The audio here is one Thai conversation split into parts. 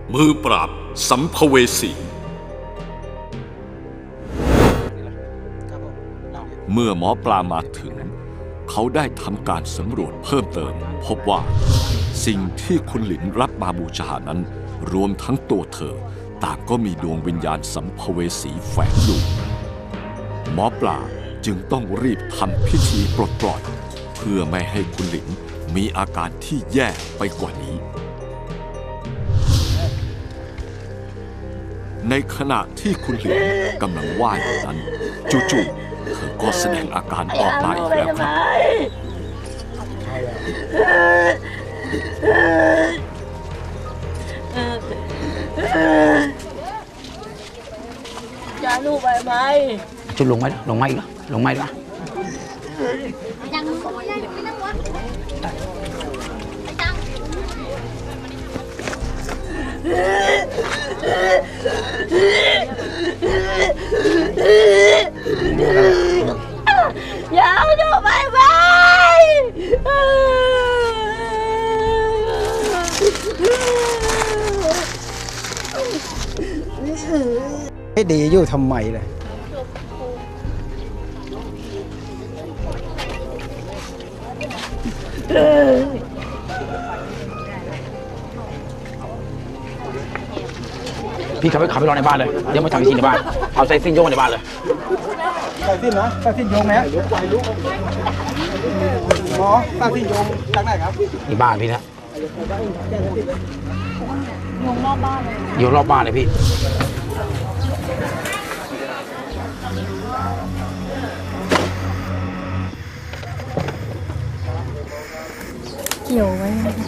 มือปราบสัมภเวสีเมื่อหมอปลามาถึงเขาได้ทำการสำรวจเพิ่มเติมพบว่าสิ่งที่คุณหลินรับมาบูชานั้นรวมทั้งตัวเธอต่างก็มีดวงวิญญาณสัมภเวสีแฝงอยู่หมอปลาจึงต้องรีบทำพิธีปลดปล่อยเพื่อไม่ให้คุณหลินมีอาการที่แย่ไปกว่านี้ในขณะที่คุณหลินกำลังไหว้อยู่นั้นจู่ๆเธอก็แสดงอาการออกมาอีกแล้วครับจะลูกไปไหมจุดลงไหมลงไหมอีกเหรอลงไหมล่ะยังไม่นั่งวะอย่าเอาหนูไปไหมให้ดีอยู่ทำไมเลยพี่ขับไปรอในบ้านเลยเดี๋ยวมาทำพิธีในบ้านเอาใส่สิ้นโยงในบ้านเลยใส่สิ้นนะใส่สิ้นโยงไหมหมอใส่สิ้นโยงจากไหนครับในบ้านพี่นะโยงรอบบ้านเลยโยงรอบบ้านเลยพี่เกี่ยวไว้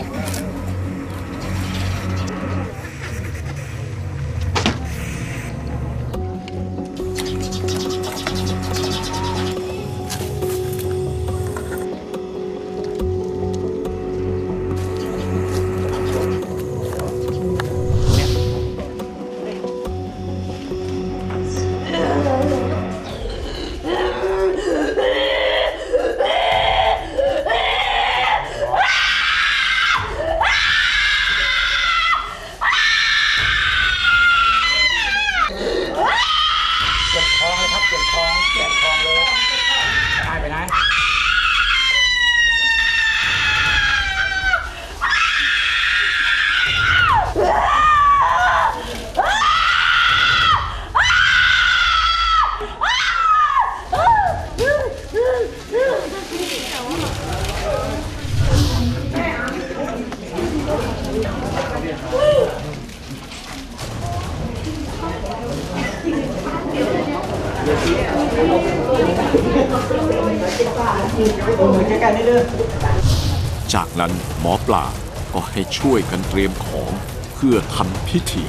จากนั้นหมอปลาก็ให้ช่วยกันเตรียมของเพื่อทำพิธี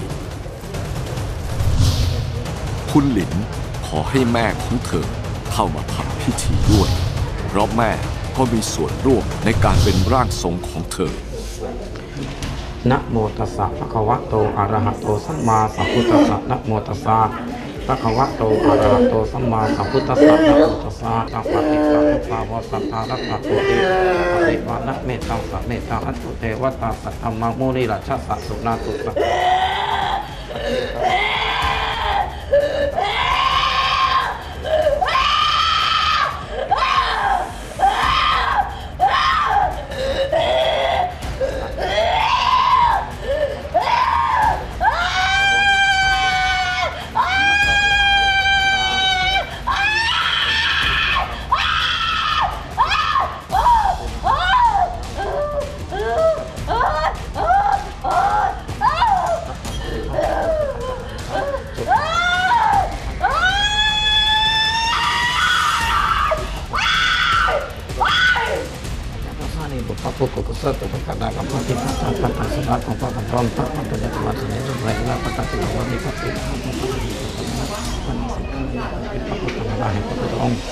คุณหลินขอให้แม่ของเธอเข้ามาทำพิธีด้วยเพราะแม่ก็มีส่วนร่วมในการเป็นร่างทรงของเธอนะโมตัสสะภะคะวะโตอะระหะโตสัมมาสัมพุทธัสสะนะโมตัสสะภะคะวะโตอะระหะโตสัมมาสัมพุทธัสสะนะโมตัสสะตังปะติปะทุปาวะสัทธารัตถะโตเตปะติปะนะเมตังสะเมตังอัตถุเทวตาสัทธัมมังมุนิราชสัสสุนาตุสัผู้กุศลตุปัฏฐานกับปฏิปทาปัฏฐานสนับของพระธรรมพระพุทธเจ้าวัดสนิทแรงและปฏิบัติวันนี้ปฏิบัติวันนี้พระพุทธเจ้าแห่งพระพุทธองค์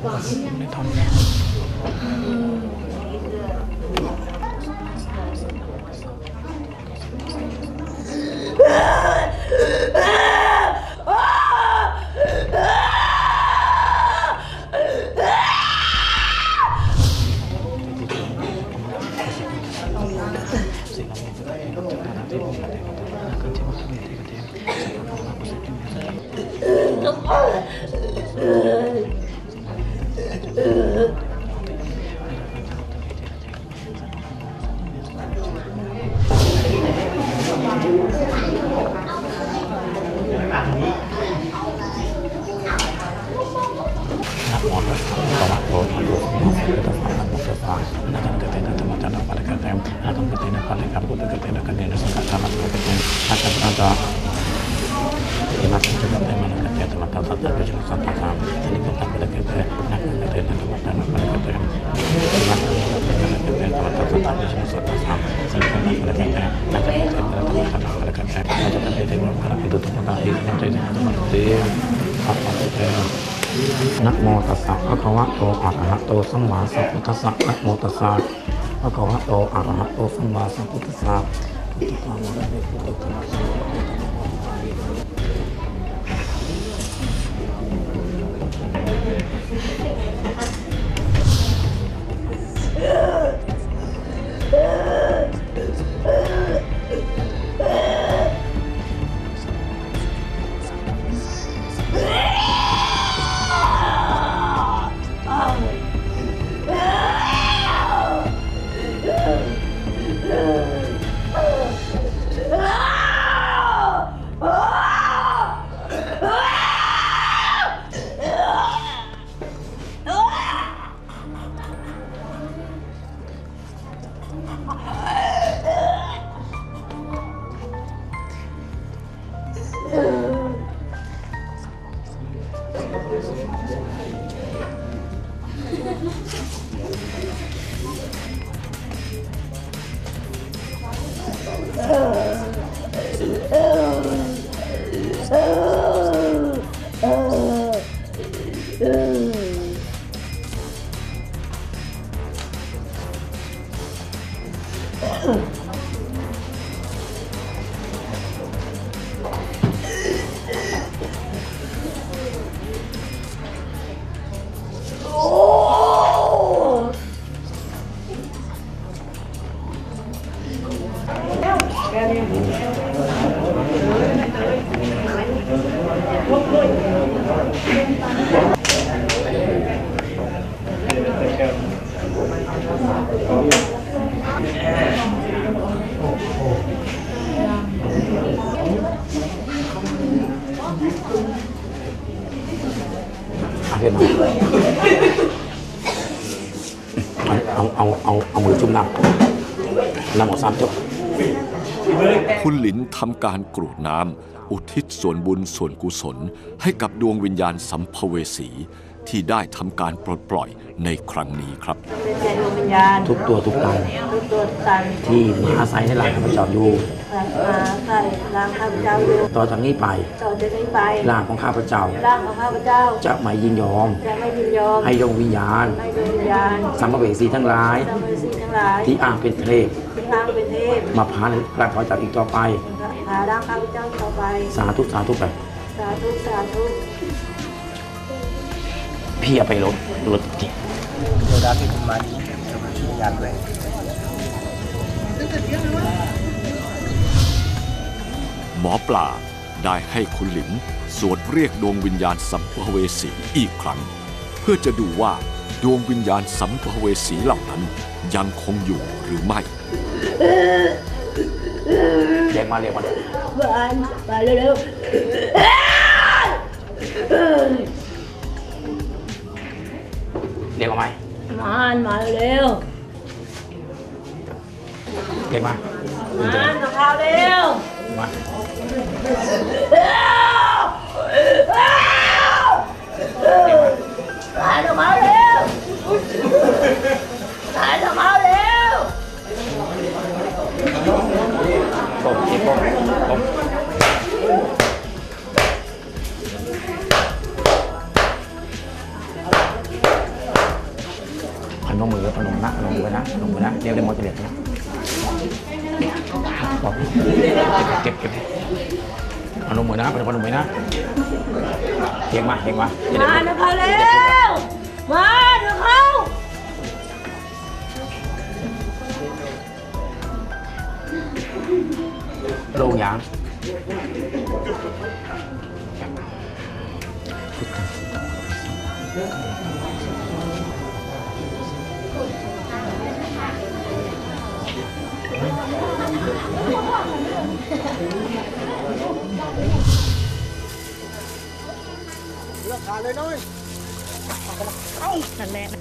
นะโมตัสสะภะคะวะโตอะระหะโตสัมมาสัมพุทธัสสะนะโมตัสสะภะคะวะโตอะระหะโตสัมมาสัมพุทธัสสะเอามือจุ่มน้ำออก3 จบคุณหลินทำการกรวดน้ำอุทิศส่วนบุญส่วนกุศลให้กับดวงวิญญาณสัมภเวสีที่ได้ทำการปลดปล่อยในครั้งนี้ครับทุกตัวทุกตนที่มาอาศัยในหลังข้าพเจ้าอยู่ต่อจากนี้ไปร่างของข้าพเจ้าจะไม่ยินยอมให้ดวงวิญญาณสัมภเวสีทั้งหลายที่อ้างเป็นเทพมาผ่านร่างข้าพเจ้าอีกต่อไปสาธุสาธุไปพี่เอาไปรถที่เดี๋ยวดาที่คุณมานี้ยานเลยหมอปลาได้ให้คุณหลินสวดเรียกดวงวิญญาณสัมภเวสีอีกครั้งเพื่อจะดูว่าดวงวิญญาณสัมภเวสีเหล่านั้นยังคงอยู่หรือไม่เรียกมาเร็วเรียกมาไหมมาเร็วเรียกมาข้าวเร็วมามาเร็วมาเร็วผมลงมือนะเดี๋ยวหมอจะเรียกนะเก็บเอาลงมือนะเป็นคนลงมือนะเฮงมามาเดี๋ยวเขาเร็วมาเดี๋ยวเขาลงยางราคาเลยน้อยนั่นแหละ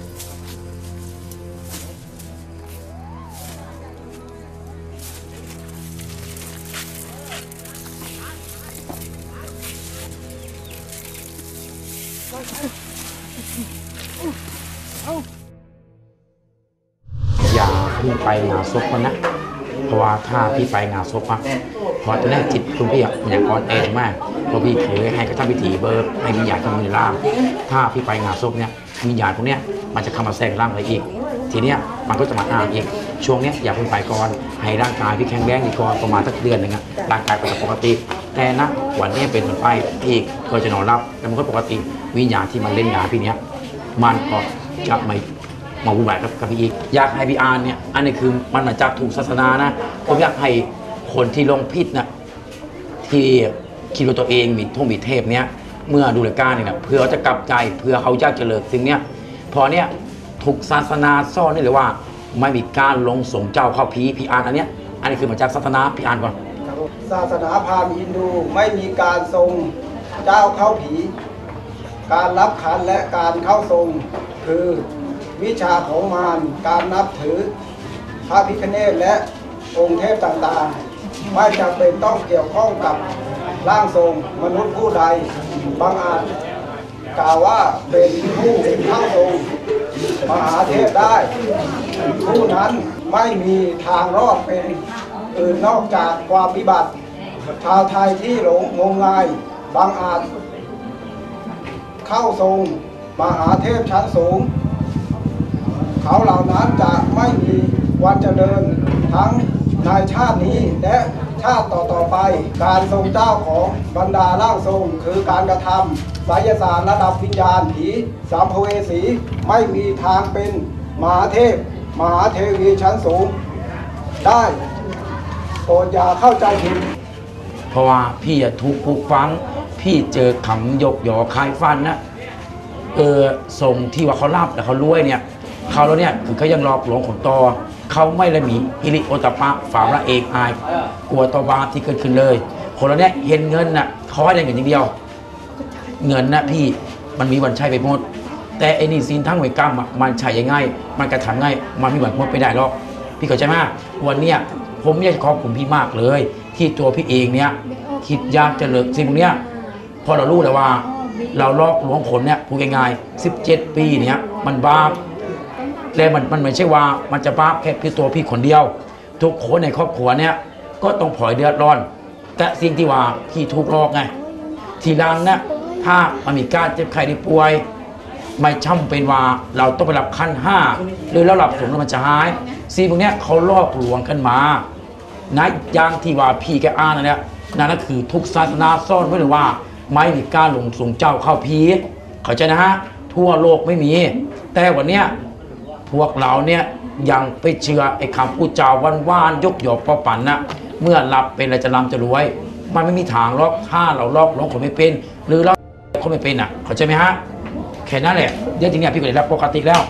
อย่าพี่ไปงานศพมันนะเพราะว่าถ้าพี่ไปงานศพอะพอตอนแรกจิตคุณพี่อย่างอ่อนแอมากเพราะพี่เคยให้กระทำพิธีเบิร์ให้วิญญาณเข้ามาในร่างถ้าพี่ไปงานศพเนี่ยวิญญาณพวกเนี้ยมันจะเข้ามาแทรกร่างอะไรอีกทีเนี้ยมันก็จะมาอ้างอีกช่วงเนี้ยอย่าเพิ่งไปก่อนให้ร่างกายพี่แข็งแรงอีกก่อนประมาณสักเดือนหนึ่งอะร่างกายก็จะปกติแต่นะวันนี้เป็นวันไปพี่ก็จะนอนรับแล้วมันก็ปกติวิญญาณที่มันเล่นงานพี่เนี้ยมันก็จะไม่มาวุ่นวายกับพี่อีกอยากให้พี่อาร์เนี่ยอันนี้คือมันมาจากถูกศาสนานะผมอยากให้คนที่ลงผิดนะที่คิดว่าตัวเองมีเทพเนี้ยเมื่อดูรายการเนี่ยเพื่อจะกลับใจเพื่อเขาอยากจะเลิกสิ่งเนี้ยพอเนี้ยถูกศาสนาซ่อนนี่เลยว่าไม่มีการลงส่งเจ้าเข้าผีพี่อาร์อันนี้คือมาจากศาสนาพี่อาร์ก่อนศาสนาพราหมณ์ฮินดูไม่มีการทรงเจ้าเข้าผี การรับขันและการเข้าทรงคือวิชาของมารการนับถือพระพิฆเนศและองค์เทพต่างๆไม่จำเป็นต้องเกี่ยวข้องกับร่างทรงมนุษย์ผู้ใดบางอาจกล่าวว่าเป็นผู้เข้าทรงมหาเทพได้ผู้นั้นไม่มีทางรอดเป็นอื่นนอกจากความวิบัติชาวไทยที่หลงงมงายบางอาจเข้าทรงมหาเทพชั้นสูงเขาเหล่านั้นจะไม่มีวันเจริญทั้งในชาตินี้และชาติต่อๆไปการทรงเจ้าของบรรดาร่างทรงคือการกระทำไสยศาสตร์ระดับวิญญาณผีสัมภเวสีไม่มีทางเป็นมหาเทพมหาเทวีชั้นสูงได้โปรดอย่าเข้าใจผิดเพราะว่าพี่ถูกปลูกฝังพี่เจอคำยกหยอคายฟันนะส่งที่ว่าเขาลาบแต่เขารวยเนี่ยเขาแล้วเนี่ยคือเขายังหลอกหลวงคนต่อเขาไม่ละมีฮิริโอตปะฝ่าละเอกอายกลัวต่อบาปที่เกิดขึ้นเลยคนเราเนี่ยเห็นเงินน่ะเขาให้ได้เงินอย่างเดียวเงินนะพี่มันมีวันใช้ไปหมดแต่ไอ้นี่สินทั้งเวรกรรมมันใช้ยังไงมันกระทำง่ายมันไม่หวันหมดไปได้หรอกพี่เข้าใจไหมวันเนี้ยผมอยากขอบคุณพี่มากเลยที่ตัวพี่เองเนี่ยคิดอยากจะเลิกสิ่งพวกเนี้ยพอเรารู้แล้วว่าเราลอกหลวงคนเนี่ยพูดง่ายๆ17 ปีเนี่ยมันบาปและมันไม่ใช่ว่ามันจะบาปแค่พี่ตัวพี่คนเดียวทุกคนในครอบครัวเนี่ยก็ต้องผลอยเดือดร้อนแต่สิ่งที่ว่าพี่ถูกหลอกไงทีหลังนะถ้ามันมีการเจ็บไข้ได้ป่วยไม่ช่ำเป็นว่าเราต้องไปรับขั้น5หรือแล้วหลับสงแล้วมันจะหายสิ่งพวกนี้เขาลอกลวงกันมานะอย่างที่ว่าพี่แกอ่านนั่นแหละนั่นก็คือทุกศาสนาซ่อนไว้เลยว่าไม่มีการลงส่งเจ้าเข้าผีเข้าใจนะฮะทั่วโลกไม่มีแต่วันเนี้ยพวกเราเนี่ยยังไปเชื่อไอ้คำพูดจาว่านๆยกหยอกปอปั่นนะเมื่อหลับเป็นอะไรจะร่ำจะรวยมันไม่มีทางหรอกถ้าเราลอกหลวงคนไม่เป็นหรือเราคนไม่เป็นอ่ะเข้าใจไหมฮะแค่นั้นแหละเดี๋ยวทีนี้พี่ก็ได้รับปกติแล้ว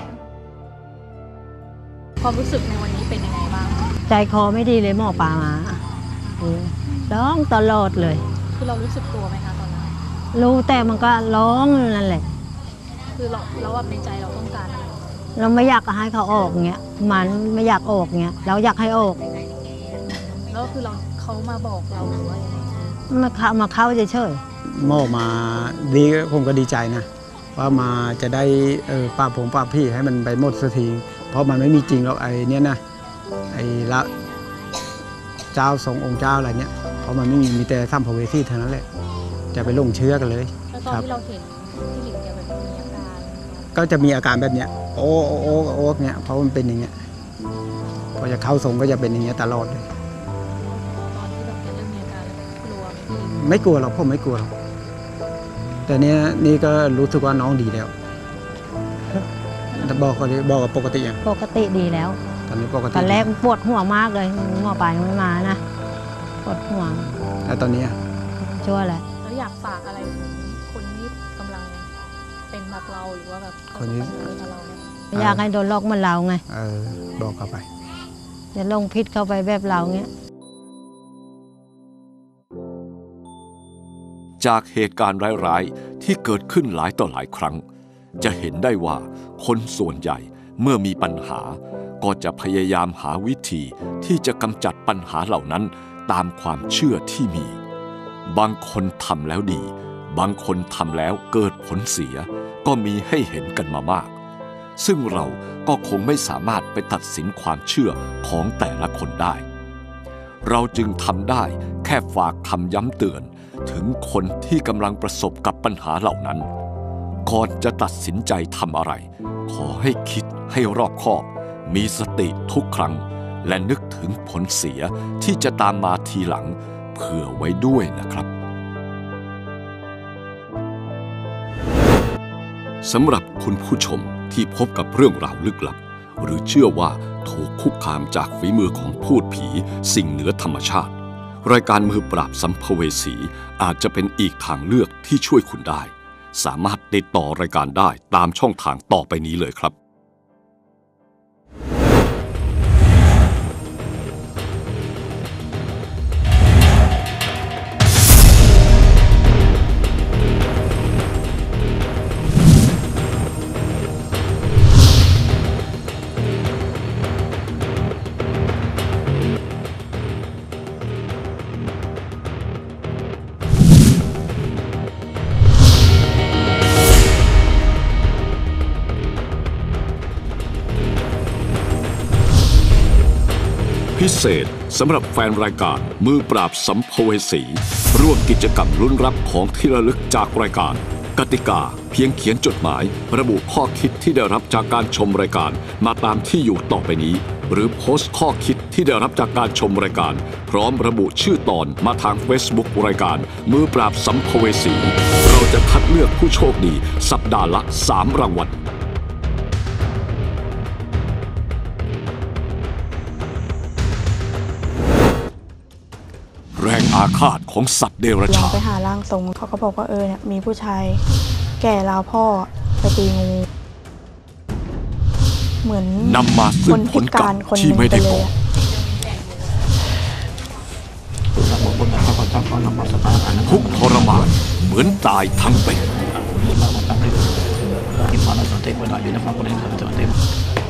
ความรู้สึกในวันนี้เป็นยังไงบ้างใจคอไม่ดีเลยหมอปลามาร้องตลอดเลยคือเรารู้สึกตัวไหมคะตอนนั้นรู้แต่มันก็ร้องนั่นแหละคือเราแบบในใจเราต้องการอะไรเราไม่อยากให้เขาออกเงี้ยมันไม่อยากออกเงี้ยเราอยากให้ออกแล้วคือเขามาบอกเราหรือว่ายังไงมาเข้าเฉยๆหม้อมาดีผมก็ดีใจนะว่ามาจะได้ป้าผมป้าพี่ให้มันไปหมดสักทีเพราะมันไม่มีจริงหรอกไอ้เนี้ยนะไอ้ละเจ้าทรงองค์เจ้าอะไรเนี้ยเพราะมันไม่มีแต่สัมภเวสีเท่านั้นแหละจะไปลงเชื้อกันเลยแล้วตอนที่เราเห็นพี่หลิงจะแบบมีอาการก็จะมีอาการแบบเนี้ยโอ้เนี้ยเพราะมันเป็นอย่างเงี้ยจะเข้าทรงก็จะเป็นอย่างเงี้ยตลอดเลยตอนที่แบบแกเริ่มมีอาการกลัวไหมไม่กลัวหรอกผมไม่กลัวหรอกแต่เนี้ยนี่ก็รู้สึกว่าน้องดีแล้วแต่บอกว่าปกติอ่ะปกติดีแล้วตอนนี้ปกติตอนแรกปวดหัวมากเลยหมอปลายังไม่มานะปวดหัวแต่ตอนนี้อะชั่วแหละแล้วอยากฝากอะไรถึงคนที่กำลังเป็นแบบเราหรือว่าแบบประสบปัญหากับเราเนี่ยไม่อยากให้โดนลอกเหมือนเราไงบอกเข้าไปจะลงพิษเข้าไปแบบเราเงี้ยจากเหตุการณ์ร้ายๆที่เกิดขึ้นหลายต่อหลายครั้ง จะเห็นได้ว่าคนส่วนใหญ่เมื่อมีปัญหาก็จะพยายามหาวิธีที่จะกำจัดปัญหาเหล่านั้นตามความเชื่อที่มี บางคนทำแล้วดีบางคนทำแล้วเกิดผลเสียก็มีให้เห็นกันมามากซึ่งเราก็คงไม่สามารถไปตัดสินความเชื่อของแต่ละคนได้เราจึงทำได้แค่ฝากคำย้ำเตือนถึงคนที่กำลังประสบกับปัญหาเหล่านั้นก่อนจะตัดสินใจทำอะไรขอให้คิดให้รอบคอบมีสติทุกครั้งและนึกถึงผลเสียที่จะตามมาทีหลังเผื่อไว้ด้วยนะครับสำหรับคุณผู้ชมที่พบกับเรื่องราวลึกลับหรือเชื่อว่าถูกคุกคามจากฝีมือของพูดผีสิ่งเหนือธรรมชาติรายการมือปราบสัมภเวสีอาจจะเป็นอีกทางเลือกที่ช่วยคุณได้สามารถติดต่อรายการได้ตามช่องทางต่อไปนี้เลยครับพิเศษสำหรับแฟนรายการมือปราบสัมภเวสีร่วมกิจกรรมลุ้นรับของที่ระลึกจากรายการกติกาเพียงเขียนจดหมายระบุข้อคิดที่ได้รับจากการชมรายการมาตามที่อยู่ต่อไปนี้หรือโพสต์ข้อคิดที่ได้รับจากการชมรายการพร้อมระบุชื่อตอนมาทาง Facebook รายการมือปราบสัมภเวสีเราจะคัดเลือกผู้โชคดีสัปดาห์ละ3รางวัลแรงอาฆาตของสัตว์เดรัจฉานไปหาร่างทรงเขาก็บอกว่าเนี่ยมีผู้ชายแก่ราวพ่อไปตีงูเหมือนนำมาซึ่งผลกรรมที่ไม่ได้ก่อทุกข์ทรมานเหมือนตายทั้งเป็น